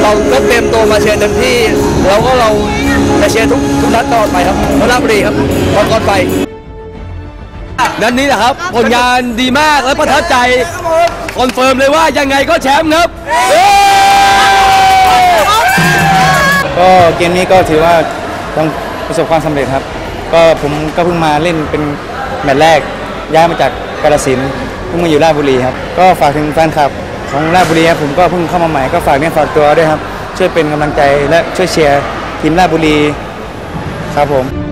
เราก็เตรียมตัวมาเชียร์เต็มที่เราจะเชียร์ทุกนัดตลอดไปครับราชบุรีครับก่อนไปนัดนี้นะครับผลงานดีมากและประทับใจคอนเฟิร์มเลยว่ายังไงก็แชมป์ครับก็เกมนี้ก็ถือว่าต้องประสบความสำเร็จครับก็ผมก็เพิ่งมาเล่นเป็นแมตช์แรกย้ายมาจากกาฬสินธุ์เพิ่งมาอยู่ราชบุรีครับก็ฝากถึงแฟนคลับของราชบุรีครับผมก็เพิ่งเข้ามาใหม่ก็ฝากฝากตัวด้วยครับช่วยเป็นกำลังใจและช่วยเชียร์ทีมราชบุรีครับผม